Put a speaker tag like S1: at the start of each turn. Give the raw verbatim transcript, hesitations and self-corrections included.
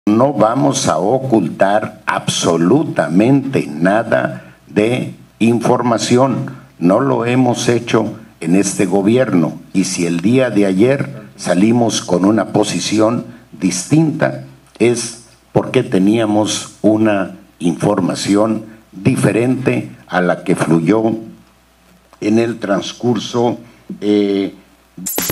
S1: No vamos a ocultar absolutamente nada de información. No lo hemos hecho en este gobierno. Y si el día de ayer salimos con una posición distinta, es porque teníamos una información diferente a la que fluyó en el transcurso eh,